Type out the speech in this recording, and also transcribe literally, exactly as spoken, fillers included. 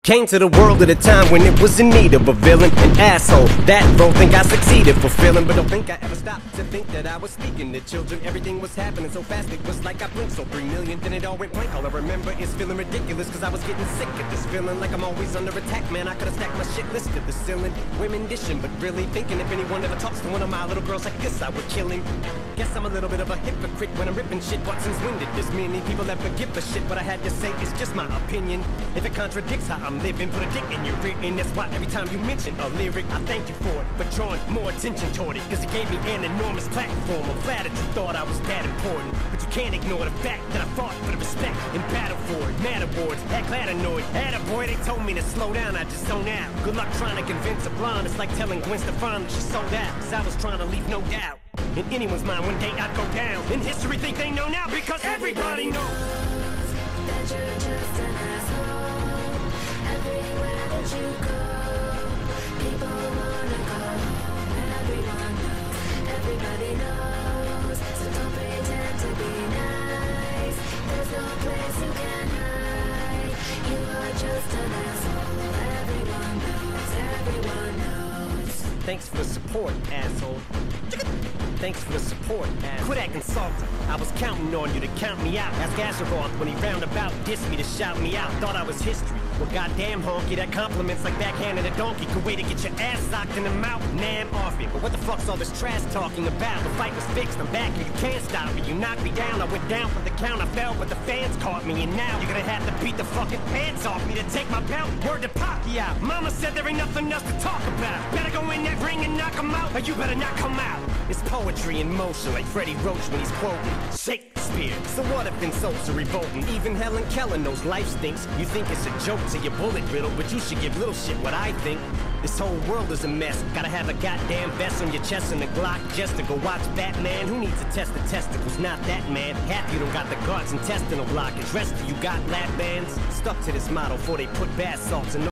Came to the world at a time when it was in need of a villain, an asshole. That role think I succeeded fulfilling, but don't think I ever stopped to think that I was speaking to children. Everything was happening so fast, it was like I blinked. So three million, then it all went blank. All I remember is feeling ridiculous, cause I was getting sick of this feeling like I'm always under attack. Man, I could've stacked my shit list to the ceiling. Women dishing, but really thinking if anyone ever talks to one of my little girls like this, I would kill him. Guess I'm a little bit of a hypocrite when I'm ripping shit. What since when did this many people ever give a shit? What I had to say is just my opinion. If it contradicts how I'm living, put a dick in your written. That's why every time you mention a lyric, I thank you for it, but drawing more attention toward it, cause it gave me an enormous platform. I'm flattered you thought I was that important, but you can't ignore the fact that I fought for the respect and battle for it. Mad awards, act glad annoyed. Attaboy, they told me to slow down, I just zone out. Good luck trying to convince a blonde. It's like telling Gwen Stefani that she sold out, cause I was trying to leave no doubt in anyone's mind one day I'd go down. In history think they know now because everybody knows that you're just an asshole. Everywhere that you go, people wanna go. Everyone knows, everybody knows. So don't pretend to be nice. There's no place you can hide. You are just an asshole. Everyone knows, everyone knows. Thanks for the support, asshole. Thanks for the support, asshole. Quit acting salty. I was counting on you to count me out. Ask Azeroth when he roundabout dissed me to shout me out. Thought I was history. Well, goddamn honky, that compliments like backhanded a donkey. Could wait to get your ass socked in the mouth. Nah, I'm off it. But what the fuck's all this trash talking about? The fight was fixed. I'm back and you can't stop me. You knocked me down. I went down for the count. I fell, but the fans caught me. And now you're gonna have to beat the fucking pants off me to take my belt. Word to Pacquiao. Mama said there ain't nothing else to talk about. Better go in that ring and knock him out, or you better not come out. It's poetry in motion, like Freddie Roach when he's quoting Shakespeare. So what if insults are revolting? Even Helen Keller knows life stinks. You think it's a joke to your bullet riddle, but you should give little shit what I think. This whole world is a mess. Gotta have a goddamn vest on your chest and a Glock just to go watch Batman. Who needs to test the testicles? Not that man. Half you don't got the guards intestinal blockage. Rest of you got lap bands. Stuck to this model before they put bath salts in